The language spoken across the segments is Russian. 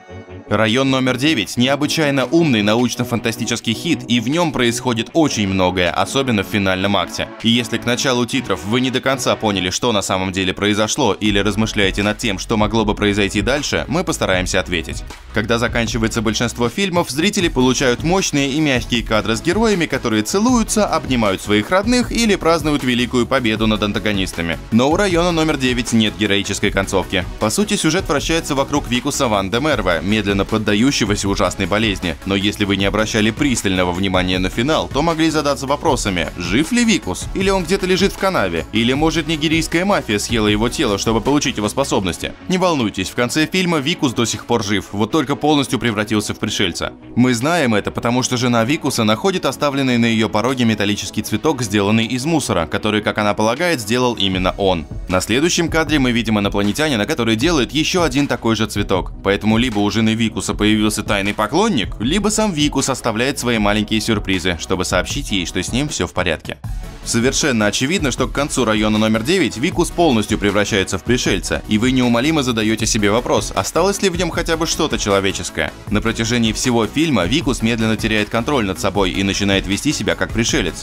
Район номер 9 – необычайно умный научно-фантастический хит, и в нем происходит очень многое, особенно в финальном акте. И если к началу титров вы не до конца поняли, что на самом деле произошло, или размышляете над тем, что могло бы произойти дальше, мы постараемся ответить. Когда заканчивается большинство фильмов, зрители получают мощные и мягкие кадры с героями, которые целуются, обнимают своих родных или празднуют великую победу над антагонистами. Но у района номер 9 нет героической концовки. По сути, сюжет вращается вокруг Викуса Ван де Мерве, медленно поддающегося ужасной болезни. Но если вы не обращали пристального внимания на финал, то могли задаться вопросами: жив ли Викус? Или он где-то лежит в канаве? Или может нигерийская мафия съела его тело, чтобы получить его способности? Не волнуйтесь, в конце фильма Викус до сих пор жив, вот только полностью превратился в пришельца. Мы знаем это, потому что жена Викуса находит оставленный на ее пороге металлический цветок, сделанный из мусора, который, как она полагает, сделал именно он. На следующем кадре мы видим инопланетянина, который делает еще один такой же цветок. Поэтому либо у жены Викуса появился тайный поклонник, либо сам Викус оставляет свои маленькие сюрпризы, чтобы сообщить ей, что с ним все в порядке. Совершенно очевидно, что к концу района номер 9 Викус полностью превращается в пришельца, и вы неумолимо задаете себе вопрос, осталось ли в нем хотя бы что-то человеческое. На протяжении всего фильма Викус медленно теряет контроль над собой и начинает вести себя как пришелец.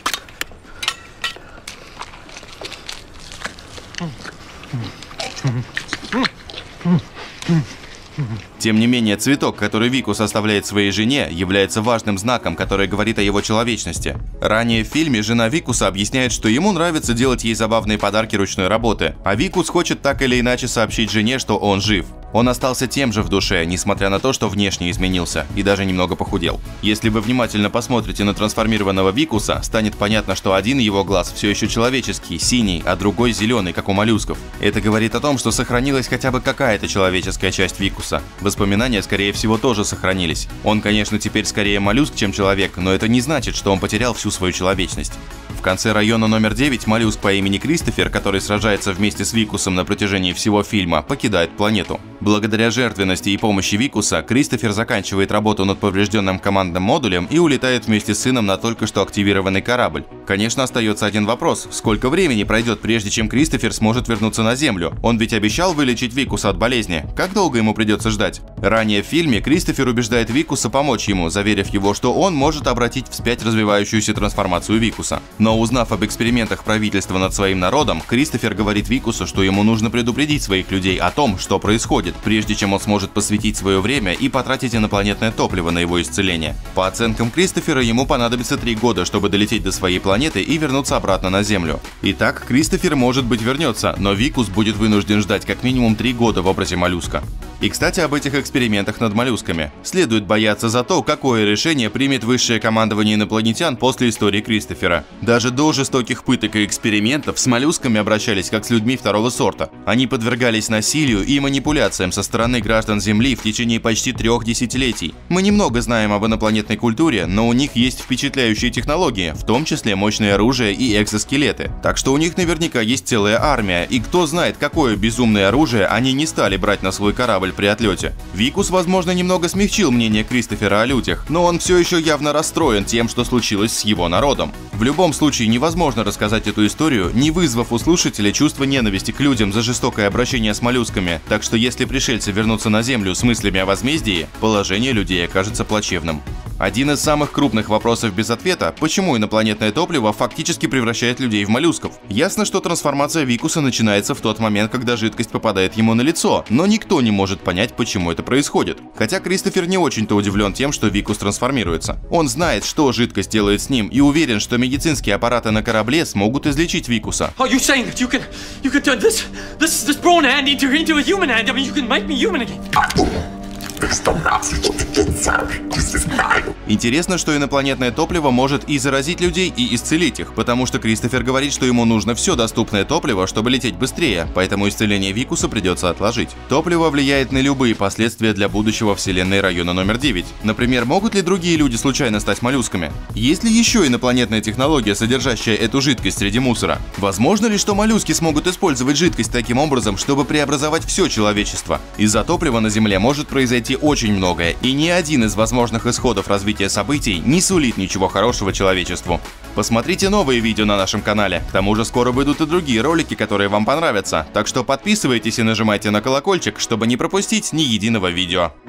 Тем не менее, цветок, который Викус оставляет своей жене, является важным знаком, который говорит о его человечности. Ранее в фильме жена Викуса объясняет, что ему нравится делать ей забавные подарки ручной работы, а Викус хочет так или иначе сообщить жене, что он жив. Он остался тем же в душе, несмотря на то, что внешне изменился и даже немного похудел. Если вы внимательно посмотрите на трансформированного Викуса, станет понятно, что один его глаз все еще человеческий, синий, а другой зеленый, как у моллюсков. Это говорит о том, что сохранилась хотя бы какая-то человеческая часть Викуса. Воспоминания, скорее всего, тоже сохранились. Он, конечно, теперь скорее моллюск, чем человек, но это не значит, что он потерял всю свою человечность. В конце района номер 9 моллюск по имени Кристофер, который сражается вместе с Викусом на протяжении всего фильма, покидает планету. Благодаря жертвенности и помощи Викуса, Кристофер заканчивает работу над поврежденным командным модулем и улетает вместе с сыном на только что активированный корабль. Конечно, остается один вопрос: сколько времени пройдет, прежде чем Кристофер сможет вернуться на Землю? Он ведь обещал вылечить Викуса от болезни. Как долго ему придется ждать? Ранее в фильме Кристофер убеждает Викуса помочь ему, заверив его, что он может обратить вспять развивающуюся трансформацию Викуса. Но узнав об экспериментах правительства над своим народом, Кристофер говорит Викусу, что ему нужно предупредить своих людей о том, что происходит, прежде чем он сможет посвятить свое время и потратить инопланетное топливо на его исцеление. По оценкам Кристофера, ему понадобится 3 года, чтобы долететь до своей планеты и вернуться обратно на Землю. Итак, Кристофер, может быть, вернется, но Викус будет вынужден ждать как минимум 3 года в образе моллюска. И, кстати, об этих экспериментах над моллюсками. Следует бояться за то, какое решение примет высшее командование инопланетян после истории Кристофера. Даже до жестоких пыток и экспериментов с моллюсками обращались как с людьми второго сорта. Они подвергались насилию и манипуляциям со стороны граждан Земли в течение почти 3 десятилетий. Мы немного знаем об инопланетной культуре, но у них есть впечатляющие технологии, в том числе мощное оружие и экзоскелеты. Так что у них наверняка есть целая армия, и кто знает, какое безумное оружие они не стали брать на свой корабль при отлете. Викус, возможно, немного смягчил мнение Кристофера о людях, но он все еще явно расстроен тем, что случилось с его народом. В любом случае, невозможно рассказать эту историю, не вызвав у слушателя чувство ненависти к людям за жестокое обращение с моллюсками, так что если пришельцы вернутся на Землю с мыслями о возмездии, положение людей окажется плачевным. Один из самых крупных вопросов без ответа – почему инопланетное топливо фактически превращает людей в моллюсков? Ясно, что трансформация Викуса начинается в тот момент, когда жидкость попадает ему на лицо, но никто не может понять, почему это происходит. Хотя Кристофер не очень-то удивлен тем, что Викус трансформируется. Он знает, что жидкость делает с ним, и уверен, что медицинские аппараты на корабле смогут излечить Викуса. Интересно, что инопланетное топливо может и заразить людей, и исцелить их, потому что Кристофер говорит, что ему нужно все доступное топливо, чтобы лететь быстрее, поэтому исцеление Викуса придется отложить. Топливо влияет на любые последствия для будущего вселенной района номер 9. Например, могут ли другие люди случайно стать моллюсками? Есть ли еще инопланетная технология, содержащая эту жидкость среди мусора? Возможно ли, что моллюски смогут использовать жидкость таким образом, чтобы преобразовать все человечество? Из-за топлива на Земле может произойти очень многое, и ни один из возможных исходов развития событий не сулит ничего хорошего человечеству. Посмотрите новые видео на нашем канале, к тому же скоро выйдут и другие ролики, которые вам понравятся, так что подписывайтесь и нажимайте на колокольчик, чтобы не пропустить ни единого видео.